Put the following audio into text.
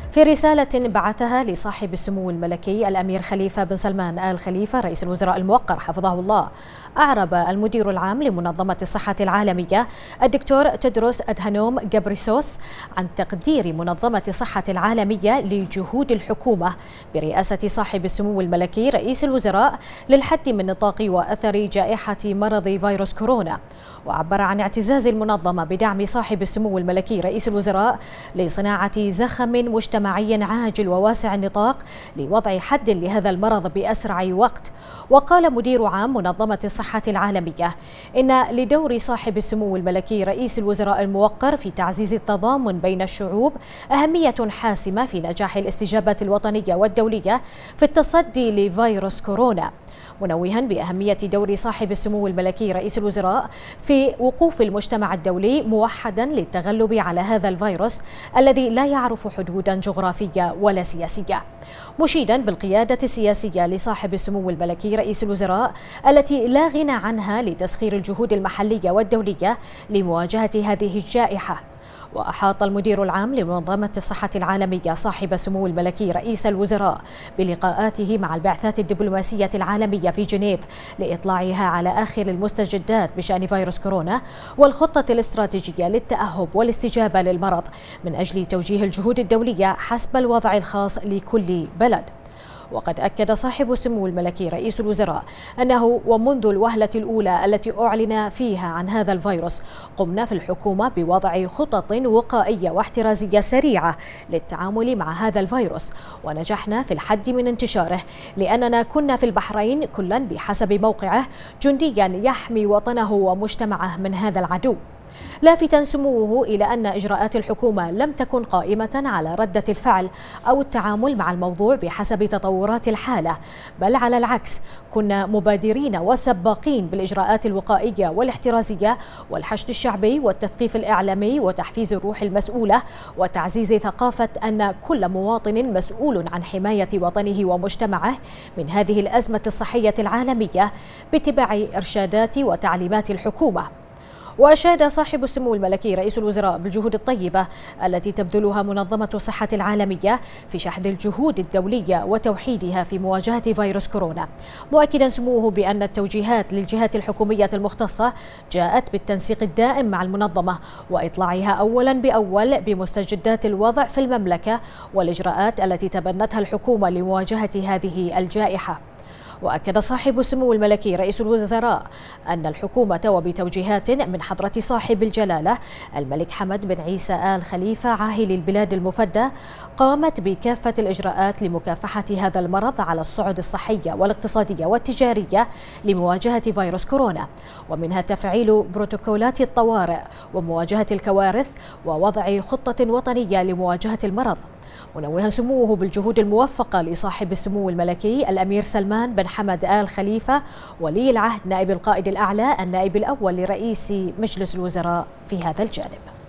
في رسالة بعثها لصاحب السمو الملكي الأمير خليفة بن سلمان آل خليفة رئيس الوزراء الموقر حفظه الله، أعرب المدير العام لمنظمة الصحة العالمية الدكتور تدروس أدهانوم غابريسوس عن تقدير منظمة الصحة العالمية لجهود الحكومة برئاسة صاحب السمو الملكي رئيس الوزراء للحد من نطاق وأثر جائحة مرض فيروس كورونا، وعبر عن اعتزاز المنظمة بدعم صاحب السمو الملكي رئيس الوزراء لصناعة زخم مجتمعي عاجل وواسع النطاق لوضع حد لهذا المرض بأسرع وقت. وقال مدير عام منظمة الصحة العالمية إن لدور صاحب السمو الملكي رئيس الوزراء الموقر في تعزيز التضامن بين الشعوب أهمية حاسمة في نجاح الاستجابة الوطنية والدولية في التصدي لفيروس كورونا، منوها بأهمية دور صاحب السمو الملكي رئيس الوزراء في وقوف المجتمع الدولي موحدا للتغلب على هذا الفيروس الذي لا يعرف حدودا جغرافية ولا سياسية، مشيدا بالقيادة السياسية لصاحب السمو الملكي رئيس الوزراء التي لا غنى عنها لتسخير الجهود المحلية والدولية لمواجهة هذه الجائحة. وأحاط المدير العام لمنظمة الصحة العالمية صاحب السمو الملكي رئيس الوزراء بلقاءاته مع البعثات الدبلوماسية العالمية في جنيف لإطلاعها على آخر المستجدات بشأن فيروس كورونا والخطة الاستراتيجية للتأهب والاستجابة للمرض من أجل توجيه الجهود الدولية حسب الوضع الخاص لكل بلد. وقد أكد صاحب السمو الملكي رئيس الوزراء أنه ومنذ الوهلة الأولى التي أعلن فيها عن هذا الفيروس قمنا في الحكومة بوضع خطط وقائية واحترازية سريعة للتعامل مع هذا الفيروس، ونجحنا في الحد من انتشاره لأننا كنا في البحرين كلا بحسب موقعه جنديا يحمي وطنه ومجتمعه من هذا العدو، لافتا سموه إلى أن إجراءات الحكومة لم تكن قائمة على ردة الفعل أو التعامل مع الموضوع بحسب تطورات الحالة، بل على العكس كنا مبادرين وسباقين بالإجراءات الوقائية والاحترازية والحشد الشعبي والتثقيف الإعلامي وتحفيز الروح المسؤولة وتعزيز ثقافة أن كل مواطن مسؤول عن حماية وطنه ومجتمعه من هذه الأزمة الصحية العالمية باتباع إرشادات وتعليمات الحكومة. وأشاد صاحب السمو الملكي رئيس الوزراء بالجهود الطيبة التي تبذلها منظمة الصحة العالمية في شحذ الجهود الدولية وتوحيدها في مواجهة فيروس كورونا، مؤكدا سموه بأن التوجيهات للجهات الحكومية المختصة جاءت بالتنسيق الدائم مع المنظمة وإطلاعها أولا بأول بمستجدات الوضع في المملكة والإجراءات التي تبنتها الحكومة لمواجهة هذه الجائحة. وأكد صاحب السمو الملكي رئيس الوزراء أن الحكومة وبتوجيهات من حضرة صاحب الجلالة الملك حمد بن عيسى آل خليفة عاهل البلاد المفدى قامت بكافة الإجراءات لمكافحة هذا المرض على الصعد الصحية والاقتصادية والتجارية لمواجهة فيروس كورونا، ومنها تفعيل بروتوكولات الطوارئ ومواجهة الكوارث ووضع خطة وطنية لمواجهة المرض، منوها سموه بالجهود الموفقة لصاحب السمو الملكي الأمير سلمان بن حمد آل خليفة ولي العهد نائب القائد الأعلى النائب الأول لرئيس مجلس الوزراء في هذا الجانب.